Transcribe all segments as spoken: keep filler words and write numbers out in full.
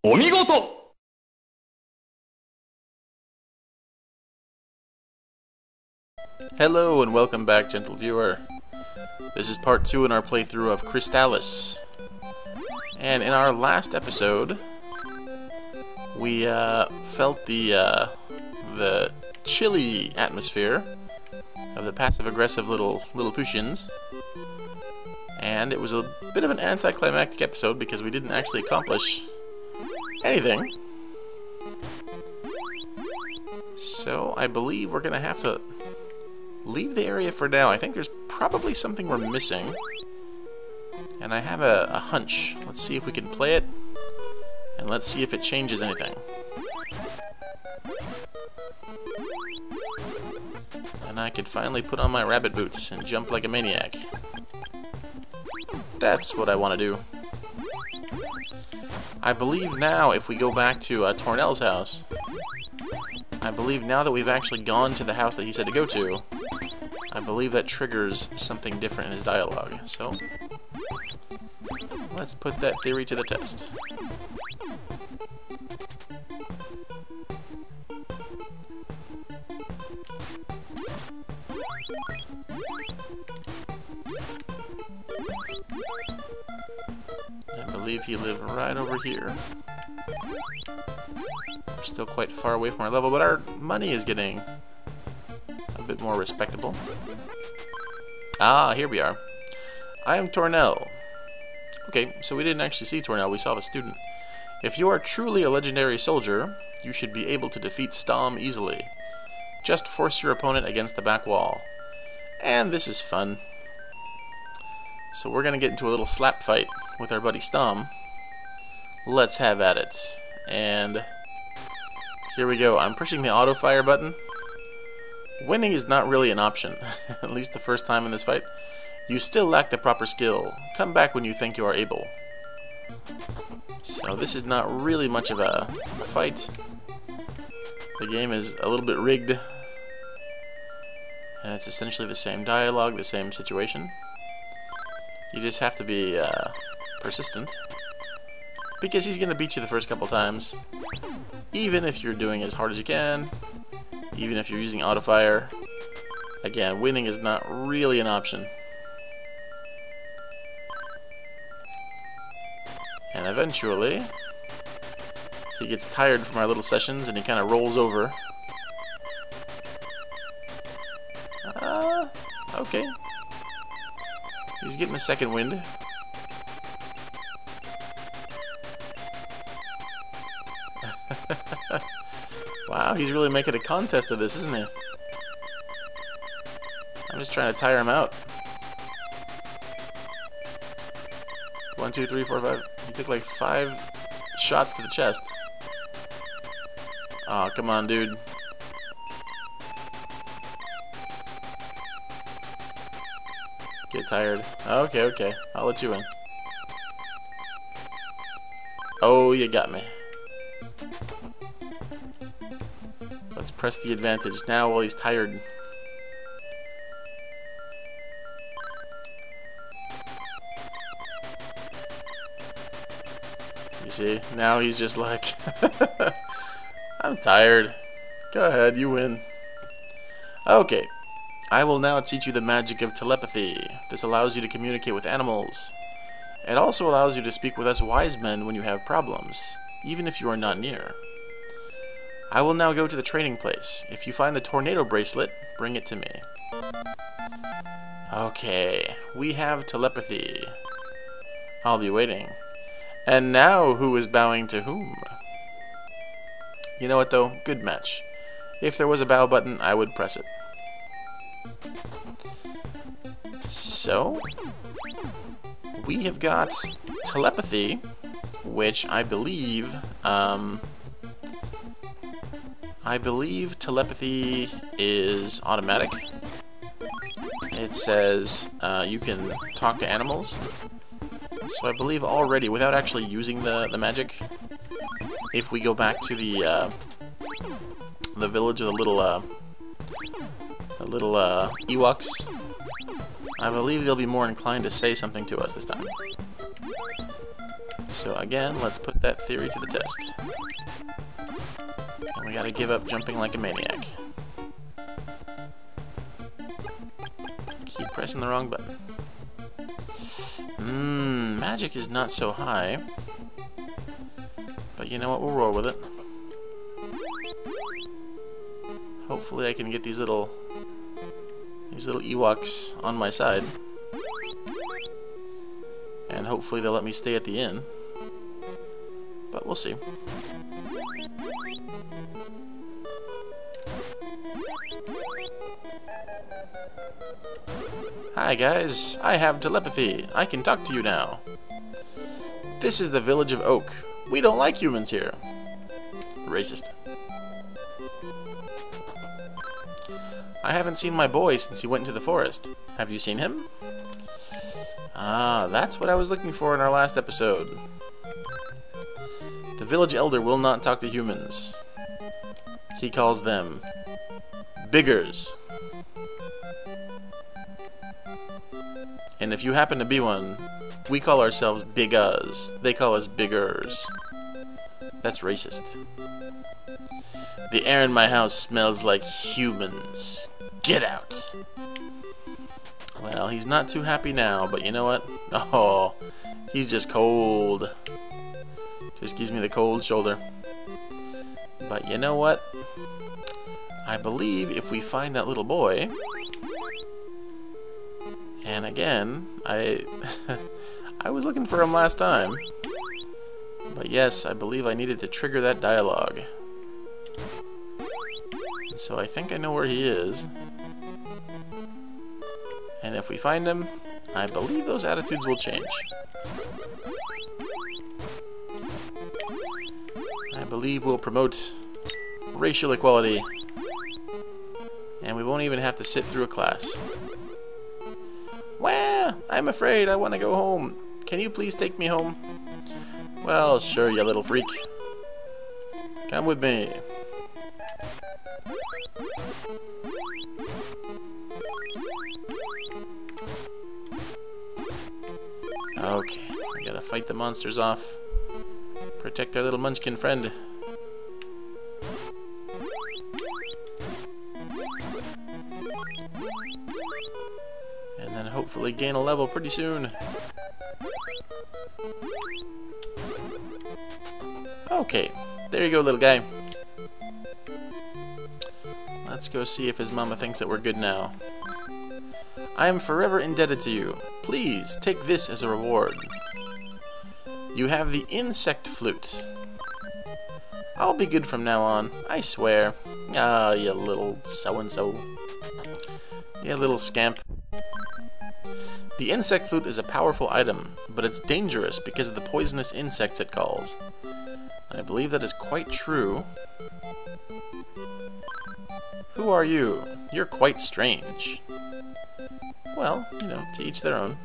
お見事 Hello and welcome back, gentle viewer. This is part two in our playthrough of Crystalis. And in our last episode, we uh, felt the uh, the chilly atmosphere of the passive-aggressive little Lilliputians. And it was a bit of an anticlimactic episode because we didn't actually accomplish anything. So I believe we're gonna have to leave the area for now. I think there's probably something we're missing. And I have a, a hunch. Let's see if we can play it. And let's see if it changes anything. And I can finally put on my rabbit boots and jump like a maniac. That's what I want to do. I believe now if we go back to uh, Tornell's house, I believe now that we've actually gone to the house that he said to go to, I believe that triggers something different in his dialogue. So, let's put that theory to the test. I believe he lived right over here. We're still quite far away from our level, but our money is getting a bit more respectable. Ah, here we are. I am Tornell. Okay, so we didn't actually see Tornell, we saw the student. If you are truly a legendary soldier, you should be able to defeat Stom easily. Just force your opponent against the back wall. And this is fun. So we're gonna get into a little slap fight with our buddy Stom. Let's have at it. And here we go. I'm pushing the auto fire button. Winning is not really an option, at least the first time in this fight. You still lack the proper skill. Come back when you think you are able. So this is not really much of a, a fight. The game is a little bit rigged. And it's essentially the same dialogue, the same situation. You just have to be uh, persistent. Because he's going to beat you the first couple times. Even if you're doing as hard as you can. Even if you're using auto fire. Again, winning is not really an option. And eventually, he gets tired from our little sessions and he kind of rolls over. Uh, okay. He's getting a second wind. Wow, he's really making a contest of this, isn't he? I'm just trying to tire him out. One, two, three, four, five. He took like five shots to the chest. Aw, oh, come on, dude. Get tired. Okay, okay. I'll let you in. Oh, you got me. Let's press the advantage now while he's tired. You see? Now he's just like, I'm tired. Go ahead, you win. Okay. I will now teach you the magic of telepathy. This allows you to communicate with animals. It also allows you to speak with us wise men when you have problems, even if you are not near. I will now go to the training place. If you find the tornado bracelet, bring it to me. Okay, we have telepathy. I'll be waiting. And now who is bowing to whom? You know what though? Good match. If there was a bow button, I would press it. So, we have got telepathy, which I believe, um, I believe telepathy is automatic. It says uh, you can talk to animals. So I believe already, without actually using the, the magic, if we go back to the uh, the village of the little uh, the little uh, Ewoks, I believe they'll be more inclined to say something to us this time. So again, let's put that theory to the test. And we gotta give up jumping like a maniac. Keep pressing the wrong button. Mmm, magic is not so high. But you know what, we'll roll with it. Hopefully I can get these little these little Ewoks on my side. And hopefully they'll let me stay at the inn. But we'll see. Hi guys, I have telepathy. I can talk to you now. This is the village of Oak. We don't like humans here. Racist. I haven't seen my boy since he went into the forest. Have you seen him? Ah, that's what I was looking for in our last episode. The village elder will not talk to humans. He calls them biggers. And if you happen to be one, we call ourselves big-us. They call us biggers. That's racist. The air in my house smells like humans. Get out! Well, he's not too happy now, but you know what? Oh, he's just cold. Just gives me the cold shoulder. But you know what? I believe if we find that little boy... And again, I... I was looking for him last time. But yes, I believe I needed to trigger that dialogue. So I think I know where he is. And if we find him, I believe those attitudes will change. I believe we'll promote racial equality. And we won't even have to sit through a class. Well, I'm afraid I want to go home. Can you please take me home? Well, sure, you little freak. Come with me. Okay, we gotta fight the monsters off. Protect our little munchkin friend. And then hopefully gain a level pretty soon. Okay, there you go, little guy. Let's go see if his mama thinks that we're good now. I am forever indebted to you. Please, take this as a reward. You have the insect flute. I'll be good from now on, I swear. Ah, you little so-and-so. You little scamp. The insect flute is a powerful item, but it's dangerous because of the poisonous insects it calls. I believe that is quite true. Who are you? You're quite strange. Well, you know, to each their own.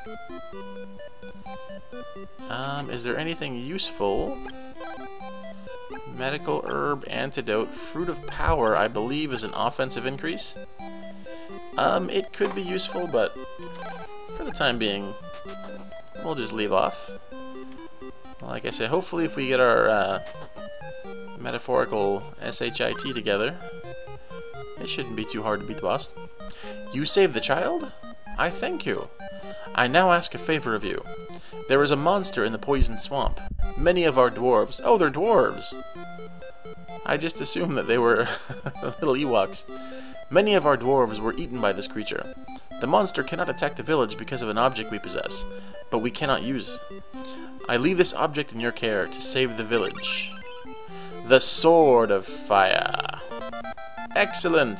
Um, is there anything useful? Medical herb, antidote, fruit of power, I believe is an offensive increase. Um, it could be useful, but for the time being, we'll just leave off. Like I said, hopefully if we get our uh, metaphorical S H I T together, it shouldn't be too hard to beat the boss. You saved the child? I thank you. I now ask a favor of you. There is a monster in the poison swamp. Many of our dwarves... Oh, they're dwarves! I just assumed that they were little Ewoks. Many of our dwarves were eaten by this creature. The monster cannot attack the village because of an object we possess, but we cannot use. I leave this object in your care to save the village. The Sword of Fire. Excellent!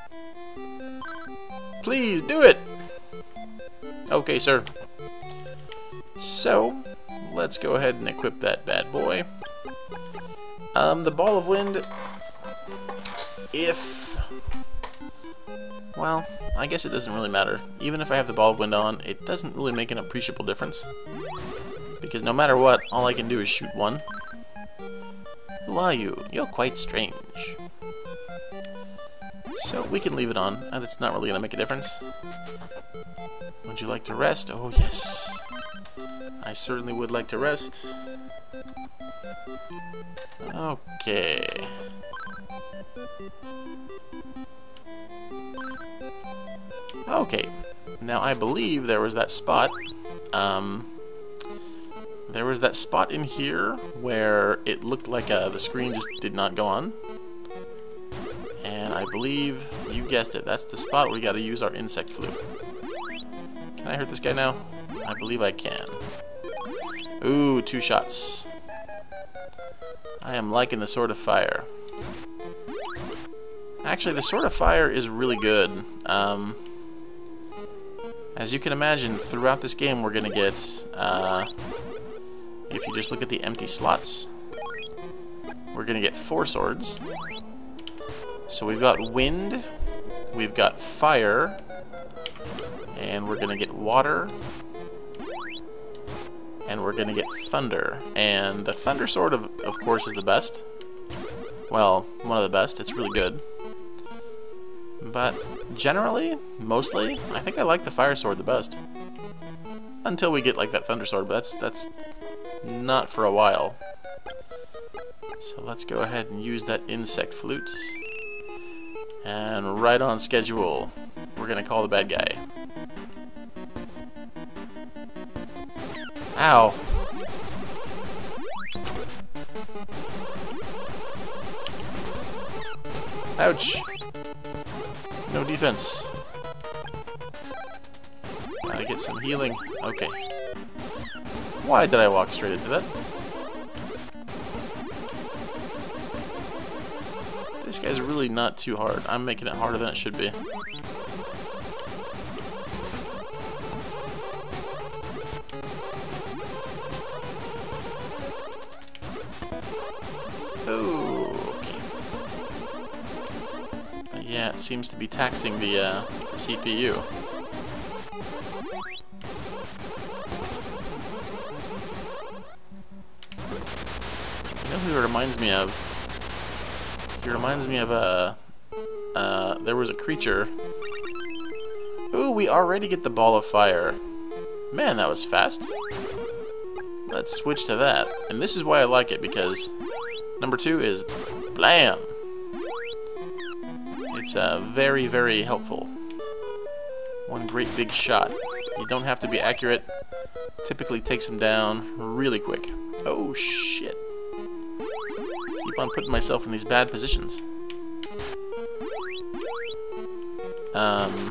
Please, do it! Okay, sir. So, let's go ahead and equip that bad boy. Um, the Ball of Wind... If... Well, I guess it doesn't really matter. Even if I have the Ball of Wind on, it doesn't really make an appreciable difference. Because no matter what, all I can do is shoot one. Who are you? You're quite strange. So we can leave it on, and it's not really going to make a difference. Would you like to rest? Oh, yes. I certainly would like to rest. Okay. Okay. Now I believe there was that spot. Um, there was that spot in here where it looked like uh, the screen just did not go on. And I believe, you guessed it, that's the spot where we gotta use our insect flute. Can I hurt this guy now? I believe I can. Ooh, two shots. I am liking the Sword of Fire. Actually, the Sword of Fire is really good. Um, as you can imagine, throughout this game we're gonna get, uh, if you just look at the empty slots, we're gonna get four swords. So we've got wind, we've got fire, and we're gonna get water, and we're gonna get thunder. And the thunder sword, of, of course, is the best. Well, one of the best. It's really good. But generally, mostly, I think I like the fire sword the best. Until we get like that thunder sword, but that's that's not for a while. So let's go ahead and use that insect flute. And right on schedule, we're gonna call the bad guy. Ow. Ouch. No defense. Gotta get some healing. Okay. Why did I walk straight into that? This guy's really not too hard. I'm making it harder than it should be. Oh, okay. But yeah, it seems to be taxing the, uh, the C P U. You know who it reminds me of? It reminds me of a... Uh, uh, there was a creature. Ooh, we already get the ball of fire. Man, that was fast. Let's switch to that. And this is why I like it, because number two is blam. It's uh, very, very helpful. One great big shot. You don't have to be accurate. Typically takes him down really quick. Oh, shit. Keep on putting myself in these bad positions. Um,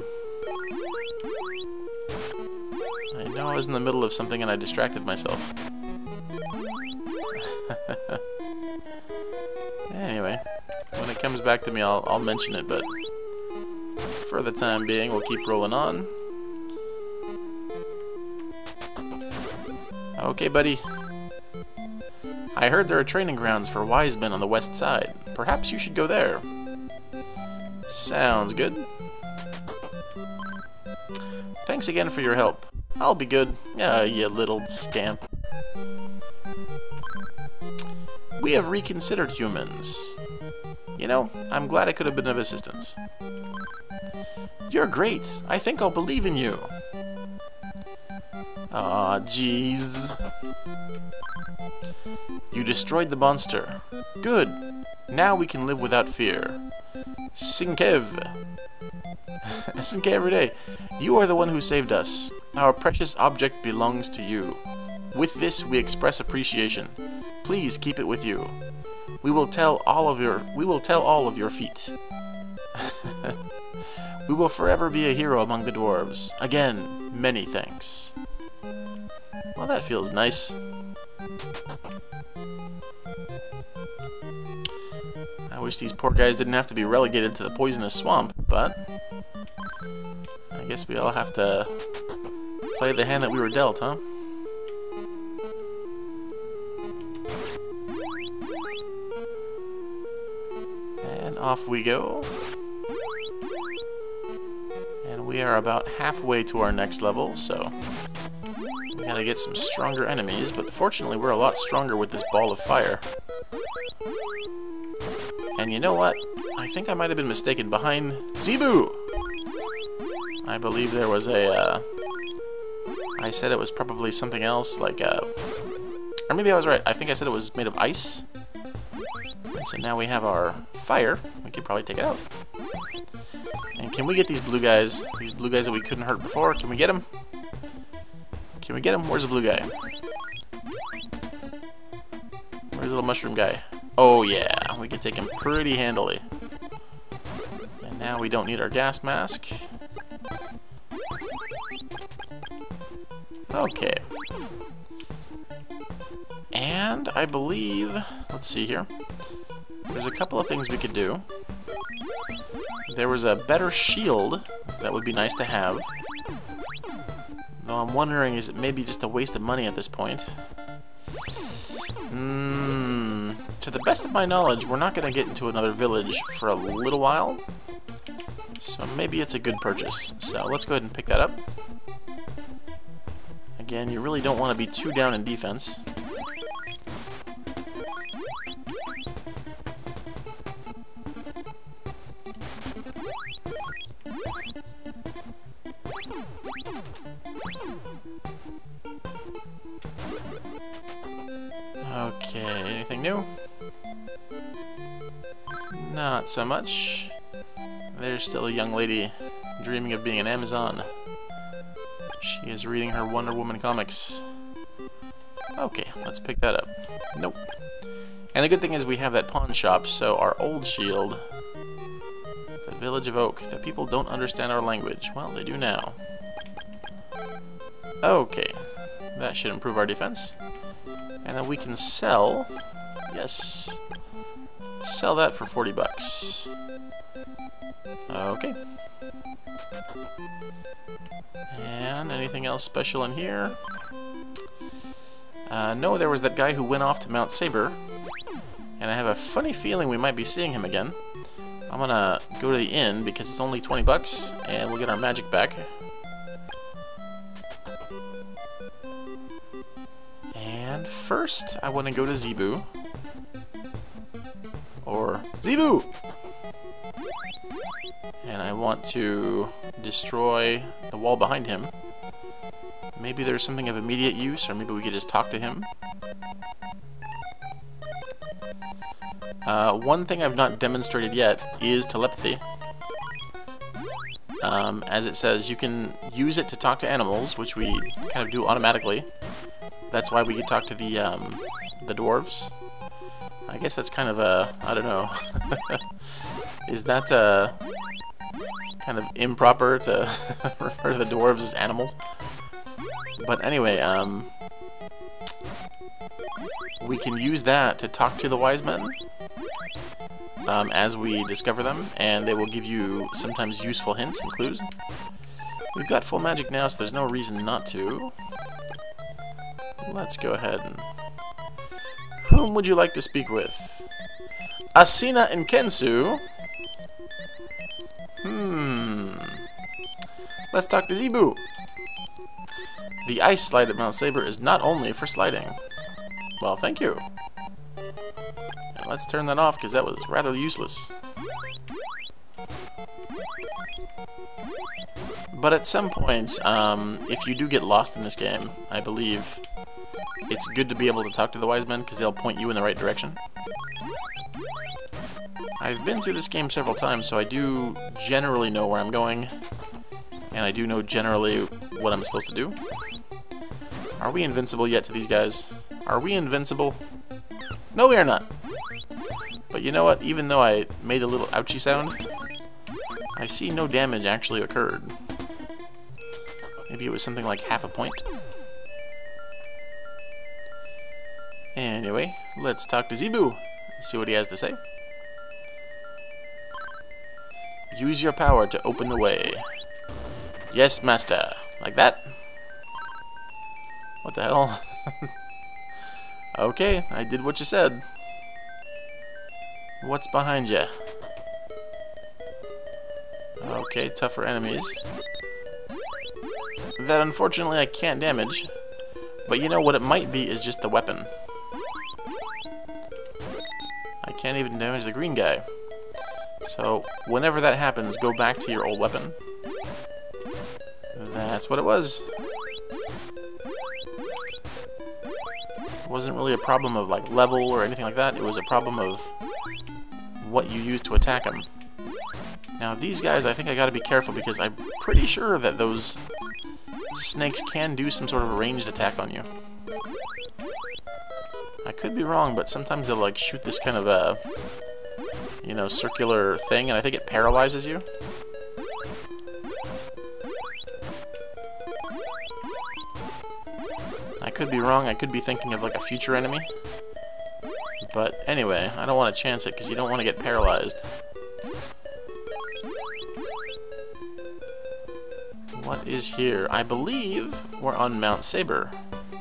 I know I was in the middle of something and I distracted myself. Anyway, when it comes back to me, I'll, I'll mention it, but for the time being, we'll keep rolling on. Okay, buddy. I heard there are training grounds for wise men on the west side. Perhaps you should go there. Sounds good. Thanks again for your help. I'll be good. Ah, you little scamp. We have reconsidered humans. You know, I'm glad I could have been of assistance. You're great. I think I'll believe in you. Aw, jeez. You destroyed the monster. Good. Now we can live without fear. Sinkev. Sinkev every day. You are the one who saved us. Our precious object belongs to you. With this, we express appreciation. Please keep it with you. We will tell all of your we will tell all of your feat. We will forever be a hero among the dwarves. Again, many thanks. Well, that feels nice. I wish these poor guys didn't have to be relegated to the poisonous swamp, but I guess we all have to play the hand that we were dealt, huh? And off we go. And we are about halfway to our next level, so we gotta get some stronger enemies, but fortunately we're a lot stronger with this ball of fire. And you know what? I think I might have been mistaken. Behind Zebu! I believe there was a, uh, I said it was probably something else, like, uh... or maybe I was right. I think I said it was made of ice. And so now we have our fire. We could probably take it out. And can we get these blue guys? These blue guys that we couldn't hurt before? Can we get them? Can we get him? Where's the blue guy? Where's the little mushroom guy? Oh yeah, we can take him pretty handily. And now we don't need our gas mask. Okay. And I believe, let's see here, there's a couple of things we could do. There was a better shield that would be nice to have. Though I'm wondering, is it maybe just a waste of money at this point? Hmm. To the best of my knowledge, we're not going to get into another village for a little while. So maybe it's a good purchase. So let's go ahead and pick that up. Again, you really don't want to be too down in defense. Okay, anything new? Not so much. There's still a young lady dreaming of being an Amazon. She is reading her Wonder Woman comics. Okay, let's pick that up. Nope. And the good thing is we have that pawn shop, so our old shield, the Village of Oak, the people don't understand our language. Well, they do now. Okay, that should improve our defense. And then we can sell, yes, sell that for forty bucks. Okay. And anything else special in here? Uh, no, there was that guy who went off to Mount Saber, and I have a funny feeling we might be seeing him again. I'm gonna go to the inn because it's only twenty bucks, and we'll get our magic back. And first, I want to go to Zebu. Or Zebu! And I want to destroy the wall behind him. Maybe there's something of immediate use, or maybe we could just talk to him. Uh, one thing I've not demonstrated yet is telepathy. Um, as it says, you can use it to talk to animals, which we kind of do automatically. That's why we could talk to the, um, the dwarves. I guess that's kind of a, I don't know. Is that, uh, kind of improper to refer to the dwarves as animals? But anyway, um, we can use that to talk to the wise men um, as we discover them, and they will give you sometimes useful hints and clues. We've got full magic now, so there's no reason not to. Let's go ahead and... Whom would you like to speak with? Asina and Kensu? Hmm... Let's talk to Zebu! The ice slide at Mount Saber is not only for sliding. Well, thank you. And let's turn that off, because that was rather useless. But at some points, um, if you do get lost in this game, I believe it's good to be able to talk to the wise men, because they'll point you in the right direction. I've been through this game several times, so I do generally know where I'm going. And I do know generally what I'm supposed to do. Are we invincible yet to these guys? Are we invincible? No, we are not. But you know what? Even though I made a little ouchie sound, I see no damage actually occurred. Maybe it was something like half a point. Anyway, let's talk to Zebu. See what he has to say. Use your power to open the way. Yes, master. Like that? What the hell? Okay, I did what you said. What's behind you? Okay, tougher enemies. That unfortunately I can't damage. But you know what it might be is just the weapon. I can't even damage the green guy. So, whenever that happens, go back to your old weapon. That's what it was. wasn't really a problem of like level or anything like that. It was a problem of what you use to attack them. Now these guys, I think I gotta be careful because I'm pretty sure that those snakes can do some sort of ranged attack on you. I could be wrong, but sometimes they'll like shoot this kind of a, you know, circular thing, and I think it paralyzes you. I could be wrong, I could be thinking of like a future enemy. But anyway, I don't want to chance it because you don't want to get paralyzed. What is here? I believe we're on Mount Saber.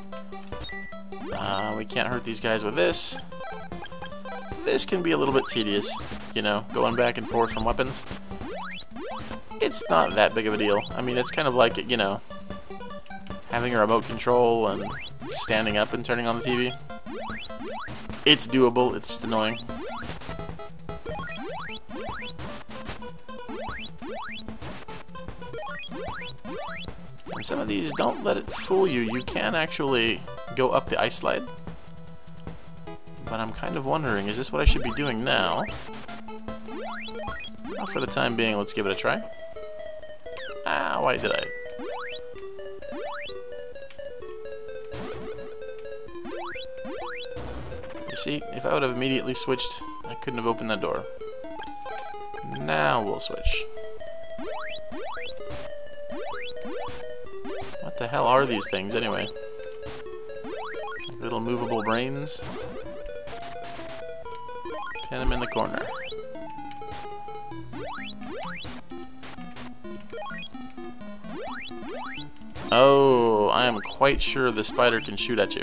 Uh, we can't hurt these guys with this. This can be a little bit tedious, you know, going back and forth from weapons. It's not that big of a deal. I mean, it's kind of like, you know, having a remote control and standing up and turning on the T V. It's doable, it's just annoying. And some of these, don't let it fool you. You can actually go up the ice slide. But I'm kind of wondering, is this what I should be doing now? Well, for the time being, let's give it a try. Ah, why did I? You see, if I would have immediately switched, I couldn't have opened that door. Now we'll switch. What the hell are these things, anyway? Little movable brains. Pin them in the corner. Oh, I am quite sure the spider can shoot at you.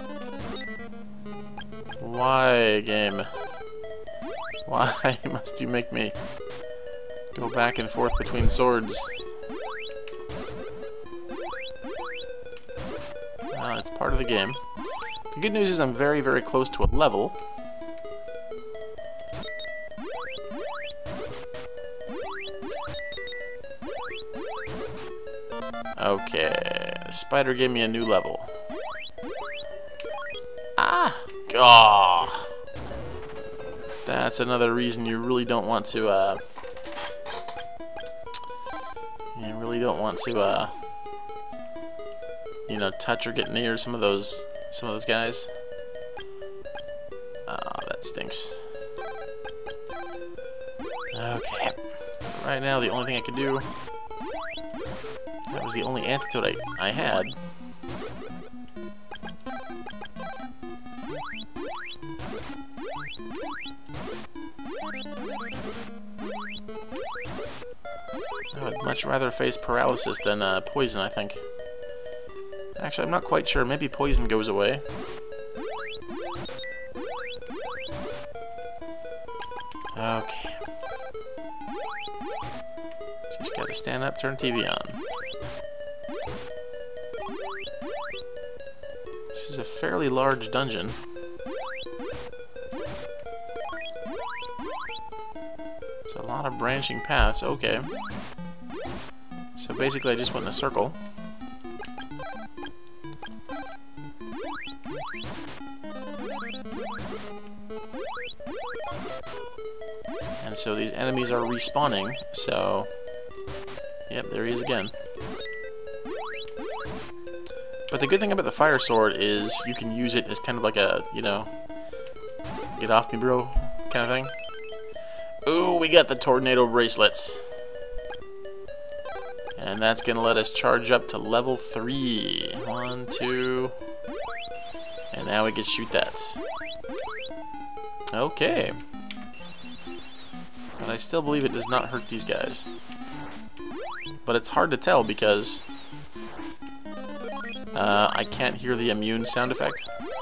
Why, game? Why must you make me go back and forth between swords? Uh, it's part of the game. The good news is I'm very, very close to a level. Okay, the spider gave me a new level. Ah! Gah! That's another reason you really don't want to, uh... You really don't want to, uh... you know, touch or get near some of those, some of those guys. Oh, that stinks. Okay. So right now, the only thing I can do... That was the only antidote I, I had. I would much rather face paralysis than uh, poison, I think. Actually, I'm not quite sure. Maybe poison goes away. Okay. Just gotta stand up, turn T V on. This is a fairly large dungeon. There's a lot of branching paths. Okay. So basically I just went in a circle. And so these enemies are respawning, so... Yep, there he is again. But the good thing about the fire sword is you can use it as kind of like a, you know, get off me bro kind of thing. Ooh, we got the tornado bracelets. And that's going to let us charge up to level three. One, two. And now we can shoot that. Okay. But I still believe it does not hurt these guys. But it's hard to tell because uh, I can't hear the immune sound effect.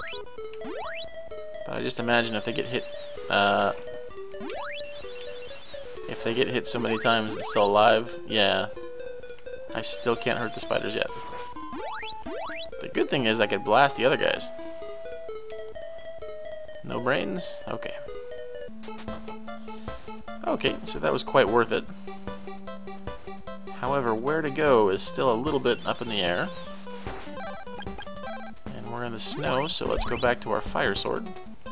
But I just imagine if they get hit, uh, if they get hit so many times and still alive, yeah, I still can't hurt the spiders yet. The good thing is I could blast the other guys. No brains? Okay. Okay, so that was quite worth it. However, where to go is still a little bit up in the air. And we're we're in the snow, so let's go back to our fire sword.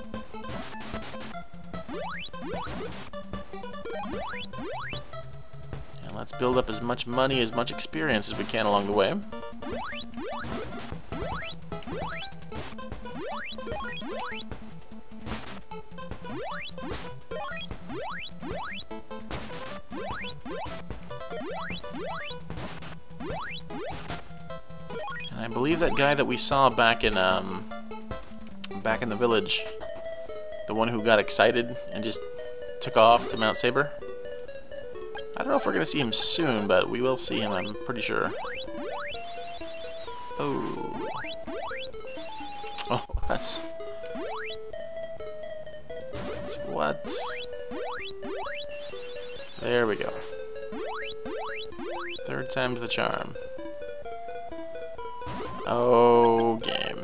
And let's build up as much money, as much experience as we can along the way. And I believe that guy that we saw back in um back in the village, the one who got excited and just took off to Mount Saber. I don't know if we're gonna see him soon, but we will see him, I'm pretty sure. Oh. Oh, that's... that's what? There we go. Third time's the charm. Oh, game.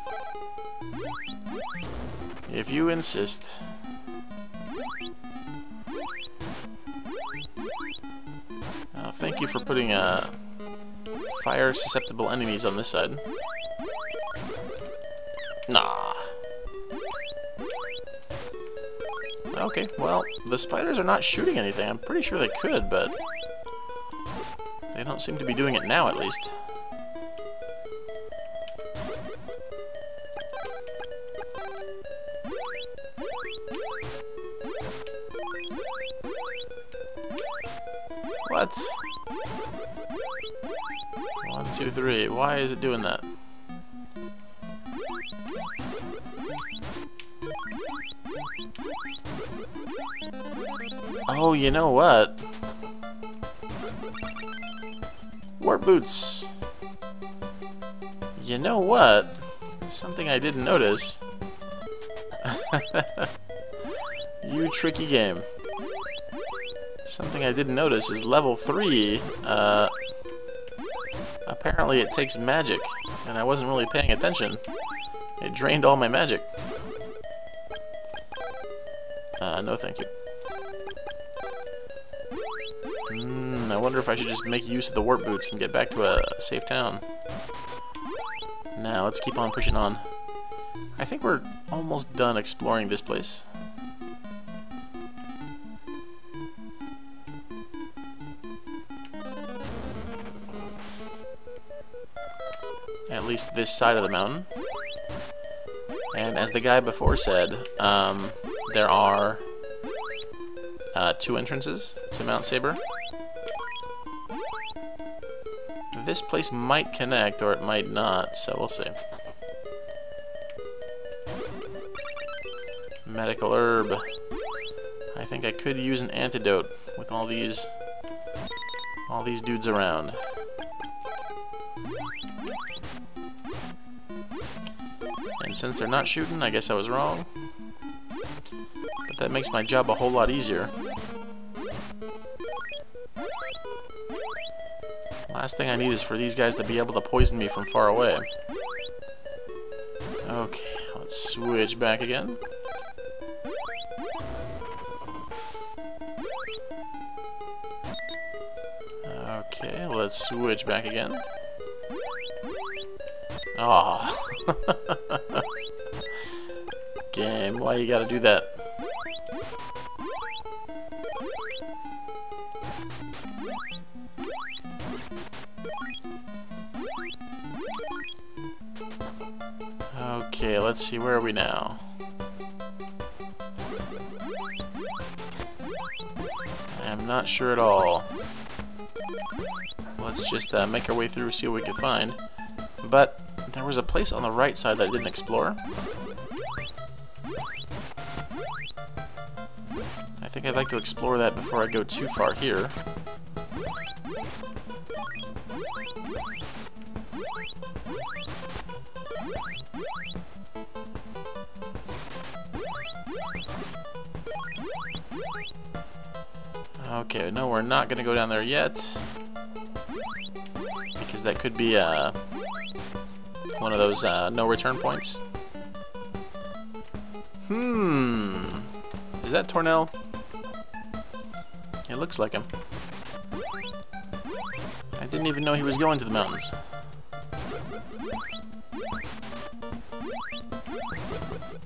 If you insist. Uh, thank you for putting uh, fire-susceptible enemies on this side. Nah. Okay, well, the spiders are not shooting anything. I'm pretty sure they could, but they don't seem to be doing it now, at least. What? One, two, three. Why is it doing that? Oh, you know what? Warp boots. You know what? Something I didn't notice. You tricky game. Something I didn't notice is level three. Uh, apparently it takes magic, and I wasn't really paying attention. It drained all my magic. Uh, no thank you. Hmm, I wonder if I should just make use of the warp boots and get back to a safe town. Now, let's keep on pushing on. I think we're almost done exploring this place. At least this side of the mountain. And as the guy before said, um, there are uh, two entrances to Mount Saber. This place might connect, or it might not, so we'll see. Medical herb. I think I could use an antidote with all these, all these dudes around. And since they're not shooting, I guess I was wrong. But that makes my job a whole lot easier. Last thing I need is for these guys to be able to poison me from far away. Okay, let's switch back again. Okay, let's switch back again. Aw. Game, why you gotta do that? Okay, let's see, where are we now? I'm not sure at all. Let's just uh, make our way through, see what we can find. But there was a place on the right side that I didn't explore. I think I'd like to explore that before I go too far here. Okay, no, we're not going to go down there yet. Because that could be uh, one of those uh, no return points. Hmm. Is that Tornell? It looks like him. I didn't even know he was going to the mountains.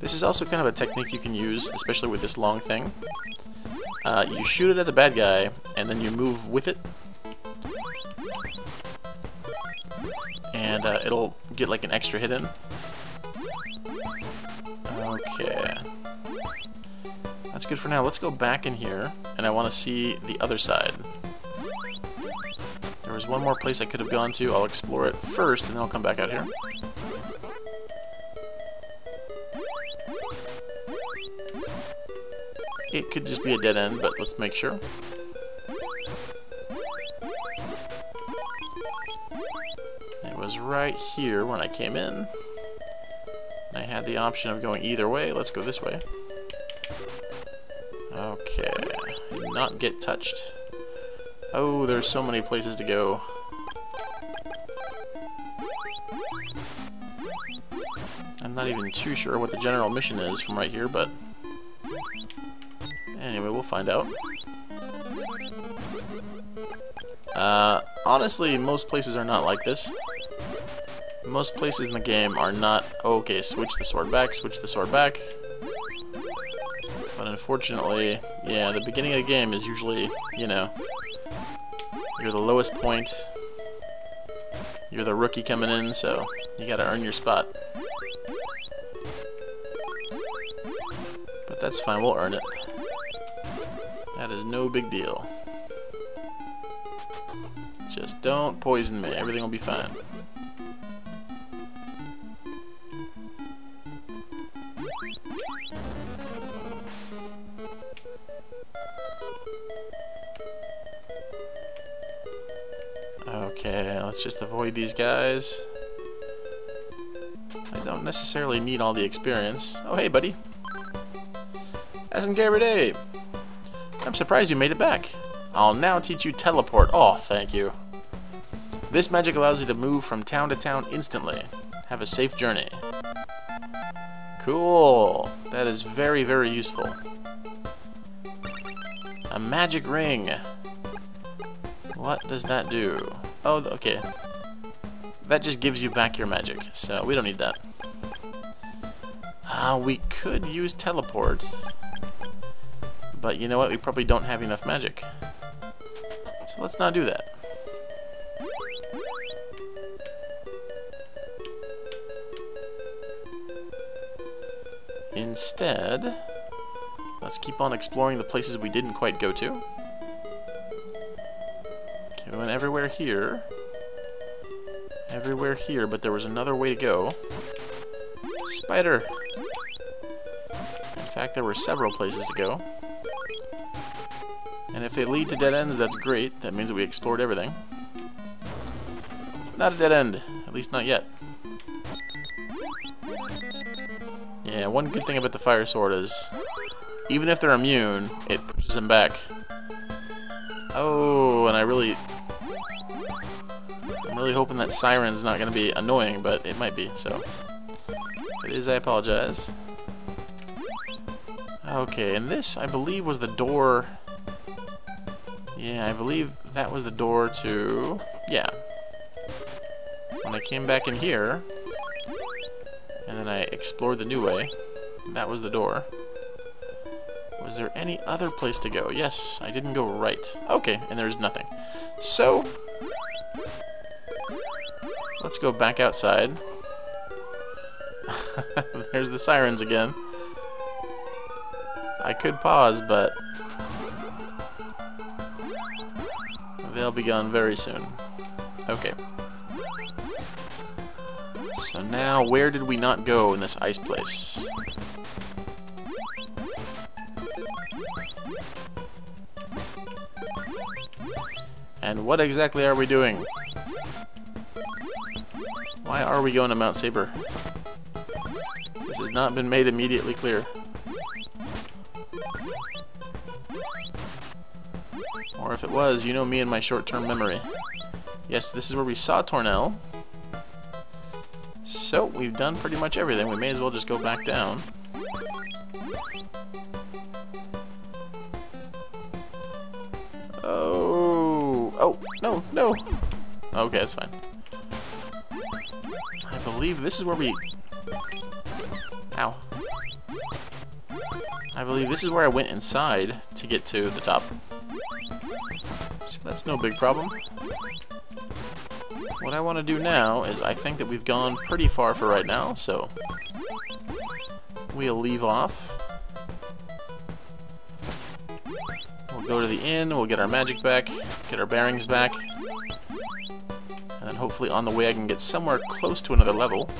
This is also kind of a technique you can use, especially with this long thing. Uh, you shoot it at the bad guy, and then you move with it. And uh, it'll get like an extra hit in. Okay. That's good for now. Let's go back in here, and I want to see the other side. There was one more place I could have gone to. I'll explore it first, and then I'll come back out here. It could just be a dead end, but let's make sure. It was right here when I came in. I had the option of going either way. Let's go this way. Okay. Did not get touched. Oh, there's so many places to go. I'm not even too sure what the general mission is from right here, but anyway, we'll find out. Uh, honestly, most places are not like this. Most places in the game are not, okay, switch the sword back, switch the sword back. But unfortunately, yeah, the beginning of the game is usually, you know, you're the lowest point. You're the rookie coming in, so you gotta earn your spot. But that's fine, we'll earn it. That is no big deal. Just don't poison me, everything will be fine. Okay, let's just avoid these guys. I don't necessarily need all the experience. Oh, hey, buddy. Asengaridae! I'm surprised you made it back. I'll now teach you teleport. Oh, thank you. This magic allows you to move from town to town instantly. Have a safe journey. Cool. That is very, very useful. A magic ring. What does that do? Oh, okay. That just gives you back your magic, so we don't need that. Uh, we could use teleports. But you know what? We probably don't have enough magic. So let's not do that. Instead, let's keep on exploring the places we didn't quite go to. Okay, we went everywhere here. Everywhere here, but there was another way to go. Spider! In fact, there were several places to go. And if they lead to dead ends, that's great. That means that we explored everything. It's not a dead end. At least not yet. Yeah, one good thing about the fire sword is, even if they're immune, it pushes them back. Oh, and I really... I'm really hoping that Siren's not going to be annoying, but it might be, so... If it is, I apologize. Okay, and this, I believe, was the door... Yeah, I believe that was the door to... Yeah. When I came back in here, and then I explored the new way, that was the door. Was there any other place to go? Yes, I didn't go right. Okay, and there's nothing. So, let's go back outside. There's the sirens again. I could pause, but they'll be gone very soon. Okay. So now, where did we not go in this ice place? And what exactly are we doing? Why are we going to Mount Saber? This has not been made immediately clear. Or if it was, you know me and my short-term memory. Yes, this is where we saw Tornel. So, we've done pretty much everything. We may as well just go back down. Oh, oh, no, no. Okay, that's fine. I believe this is where we... Ow. I believe this is where I went inside to get to the top. So that's no big problem. What I want to do now is I think that we've gone pretty far for right now, so we'll leave off. We'll go to the inn, we'll get our magic back, get our bearings back, and then hopefully on the way I can get somewhere close to another level.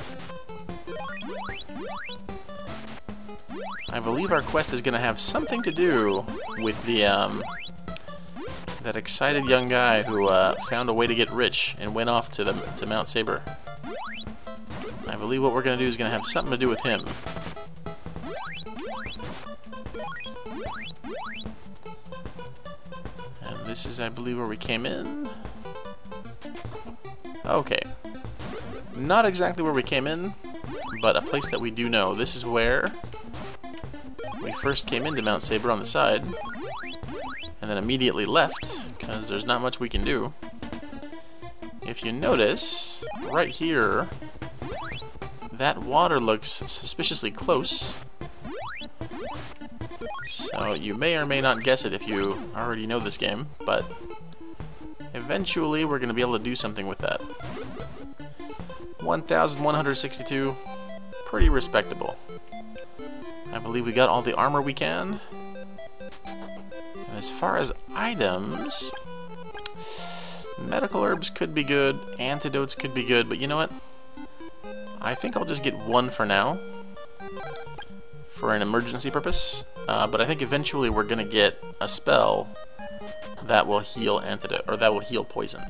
I believe our quest is going to have something to do with the, um, that excited young guy who uh, found a way to get rich and went off to the to Mount Saber. I believe what we're going to do is going to have something to do with him. And this is, I believe, where we came in. Okay. Not exactly where we came in, but a place that we do know. This is where we first came into Mount Saber on the side, and then immediately left, because there's not much we can do. If you notice, right here, that water looks suspiciously close. So you may or may not guess it if you already know this game, but eventually we're going to be able to do something with that. one thousand one hundred sixty-two, pretty respectable. I believe we got all the armor we can. And as far as items, medical herbs could be good, antidotes could be good, but you know what? I think I'll just get one for now, for an emergency purpose. Uh, but I think eventually we're gonna get a spell that will heal antidote, or that will heal poison.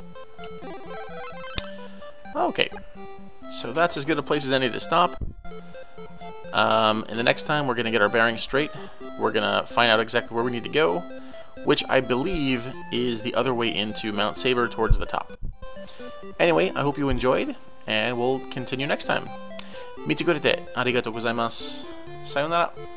Okay, so that's as good a place as any to stop. Um, and the next time we're going to get our bearings straight. We're going to find out exactly where we need to go, which I believe is the other way into Mount Saber towards the top. Anyway, I hope you enjoyed, and we'll continue next time. Michi korete, arigatou gozaimasu. Sayonara.